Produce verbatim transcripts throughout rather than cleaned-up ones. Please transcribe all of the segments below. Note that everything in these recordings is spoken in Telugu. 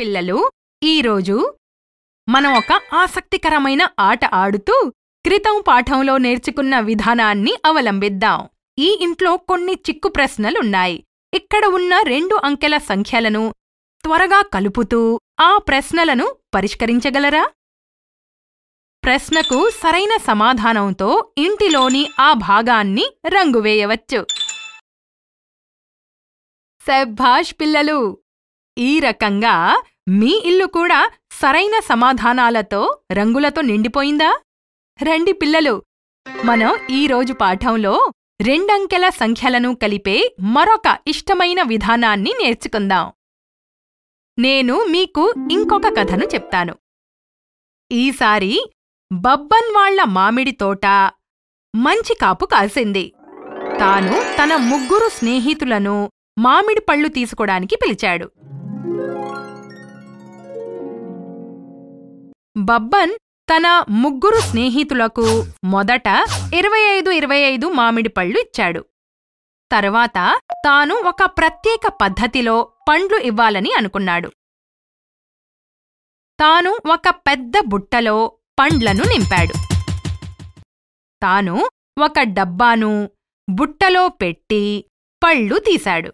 పిల్లలు, ఈరోజు మనం ఒక ఆసక్తికరమైన ఆట ఆడుతూ క్రితం పాఠంలో నేర్చుకున్న విధానాన్ని అవలంబిద్దాం. ఈ ఇంట్లో కొన్ని చిక్కు ప్రశ్నలున్నాయి. ఇక్కడ ఉన్న రెండు అంకెల సంఖ్యలను త్వరగా కలుపుతూ ఆ ప్రశ్నలను పరిష్కరించగలరా? ప్రశ్నకు సరైన సమాధానంతో ఇంటిలోని ఆ భాగాన్ని రంగువేయవచ్చు. శభాష్ పిల్లలు! ఈ రకంగా మీ ఇల్లు కూడా సరైన సమాధానాలతో రంగులతో నిండిపోయిందా? రండి పిల్లలు, మనం ఈరోజు పాఠంలో రెండంకెల సంఖ్యలను కలిపే మరొక ఇష్టమైన విధానాన్ని నేర్చుకుందాం. నేను మీకు ఇంకొక కథను చెప్తాను. ఈసారి బబ్బన్ వాళ్ల మామిడి తోట మంచి కాపు కాసింది. తాను తన ముగ్గురు స్నేహితులను మామిడి పళ్ళు తీసుకోడానికి పిలిచాడు. బబ్బన్ తన ముగ్గురు స్నేహితులకు మొదట ఇరవై ఐదు ఇరవై ఐదు మామిడి పళ్ళు ఇచ్చాడు. తర్వాత తాను ఒక ప్రత్యేక పద్ధతిలో పండ్లు ఇవ్వాలని అనుకున్నాడు. తాను ఒక పెద్ద బుట్టలో పండ్లను నింపాడు. తాను ఒక డబ్బాను బుట్టలో పెట్టి పళ్ళు తీశాడు.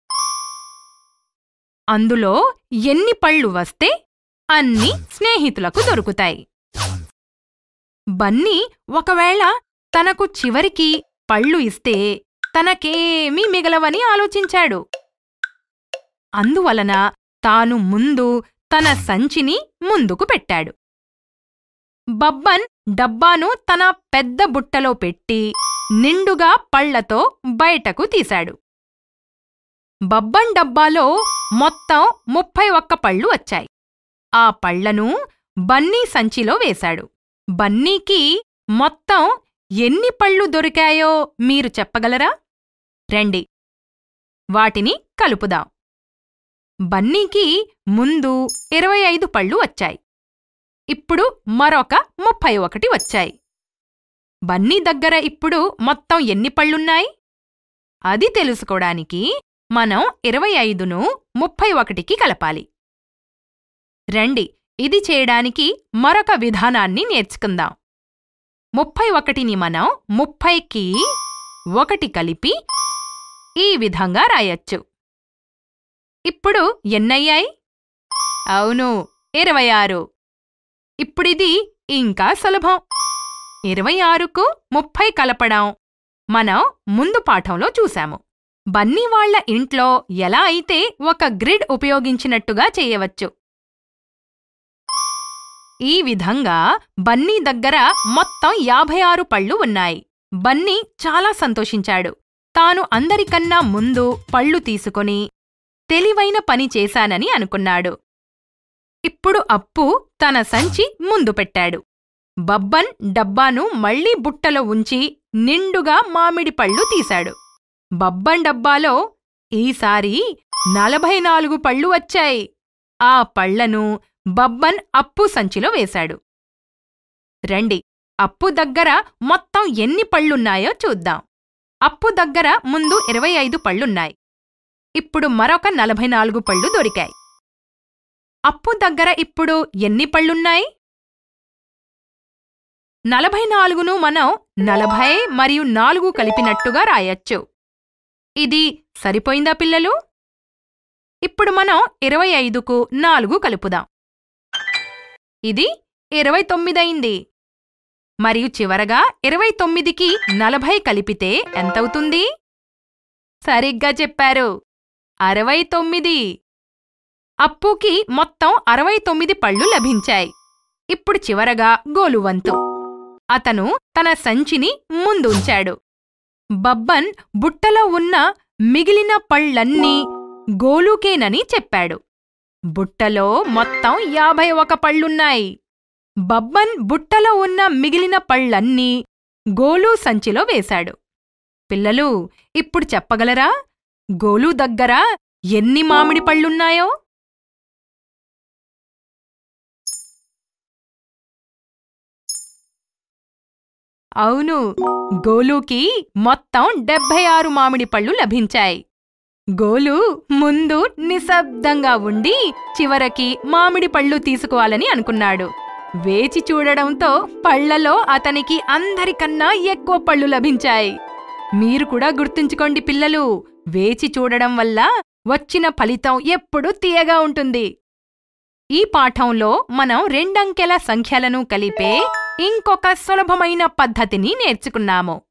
అందులో ఎన్ని పళ్ళు వస్తే అన్ని స్నేహితులకు దొరుకుతాయి. బన్నీ ఒకవేళ తనకు చివరికి పళ్ళు ఇస్తే తనకేమీ మిగలవని ఆలోచించాడు. అందువలన తాను ముందు తన సంచిని ముందుకు పెట్టాడు. బబ్బన్ డబ్బాను తన పెద్ద బుట్టలో పెట్టి నిండుగా పళ్లతో బయటకు తీశాడు. బబ్బన్ డబ్బాలో మొత్తం ముప్పై ఒక్క పళ్ళు వచ్చాయి. ఆ పళ్లను బన్నీ సంచిలో వేశాడు. బన్నీకి మొత్తం ఎన్ని పళ్ళు దొరికాయో మీరు చెప్పగలరా? రండి, వాటిని కలుపుదాం. బన్నీకి ముందు ఇరవై ఐదు పళ్ళు వచ్చాయి. ఇప్పుడు మరొక ముప్పై ఒకటి వచ్చాయి. బన్నీ దగ్గర ఇప్పుడు మొత్తం ఎన్ని పళ్ళున్నాయి? అది తెలుసుకోవడానికి మనం ఇరవై ఐదును ముప్పై ఒకటికి కలపాలి. రండి, ఇది చేయడానికి మరొక విధానాన్ని నేర్చుకుందాం. ముప్పై ఒకటిని మనం ముప్పైకి ఒకటి కలిపి ఈ విధంగా రాయొచ్చు. ఇప్పుడు ఎన్నయ్యాయి? అవును, ఇరవై ఆరు. ఇప్పుడిది ఇంకా సులభం. ఇరవై ఆరుకు ముప్పై కలపడం మనం ముందు పాఠంలో చూశాము. బన్నీ వాళ్ల ఇంట్లో ఎలా అయితే ఒక గ్రిడ్ ఉపయోగించినట్టుగా చేయవచ్చు. ఈ విధంగా బన్నీ దగ్గర మొత్తం యాభై ఆరు పళ్ళు ఉన్నాయి. బన్నీ చాలా సంతోషించాడు. తాను అందరికన్నా ముందు పళ్ళు తీసుకొని తెలివైన పని చేశానని అనుకున్నాడు. ఇప్పుడు అప్పు తన సంచి ముందు పెట్టాడు. బబ్బన్ డబ్బాను మళ్లీ బుట్టలో ఉంచి నిండుగా మామిడి పళ్ళు తీశాడు. బబ్బన్ డబ్బాలో ఈసారి నలభై నాలుగు పళ్ళు వచ్చాయి. ఆ పళ్లను బబ్బన్ అప్పు సంచిలో వేశాడు. రండి, అప్పు దగ్గర మొత్తం ఎన్ని పళ్ళున్నాయో చూద్దాం. అప్పు దగ్గర ముందు ఇరవై ఐదు పళ్ళున్నాయి. ఇప్పుడు మరొక నలభై నాలుగు పళ్ళు దొరికాయి. అప్పు దగ్గర ఇప్పుడు ఎన్ని పళ్ళున్నాయి? నలభై నాలుగును మనం నలభై మరియు నాలుగు కలిపినట్టుగా రాయొచ్చు. ఇది సరిపోయిందా పిల్లలు? ఇప్పుడు మనం ఇరవై ఐదుకు నాలుగు కలుపుదాం. ఇది ఇరవై తొమ్మిదయింది. మరియు చివరగా ఇరవై తొమ్మిదికి నలభై కలిపితే ఎంతవుతుంది? సరిగ్గా చెప్పారు, అరవై తొమ్మిది. అప్పుకి మొత్తం అరవై తొమ్మిది పళ్ళు లభించాయి. ఇప్పుడు చివరగా గోలువంతు. అతను తన సంచిని ముందుంచాడు. బబ్బన్ బుట్టలో ఉన్న మిగిలిన పళ్ళన్నీ గోలుకేనని చెప్పాడు. బుట్టలో మొత్తం యాభై ఒక పళ్ళున్నాయి. బబ్బన్ బుట్టలో ఉన్న మిగిలిన పళ్ళన్నీ గోలు సంచిలో వేశాడు. పిల్లలు, ఇప్పుడు చెప్పగలరా గోలు దగ్గర ఎన్ని మామిడి పళ్ళున్నాయో? అవును, గోలుకి మొత్తం డెబ్బై ఆరు మామిడి పళ్ళు లభించాయి. గోలు ముందు నిశ్శబ్దంగా ఉండి చివరికి మామిడి పళ్ళు తీసుకోవాలని అనుకున్నాడు. వేచి చూడడంతో పళ్లలో అతనికి అందరికన్నా ఎక్కువ పళ్ళు లభించాయి. మీరు కూడా గుర్తుంచుకోండి పిల్లలు, వేచి చూడడం వల్ల వచ్చిన ఫలితం ఎప్పుడూ తీయగా ఉంటుంది. ఈ పాఠంలో మనం రెండంకెల సంఖ్యలను కలిపే ఇంకొక సులభమైన పద్ధతిని నేర్చుకున్నాము.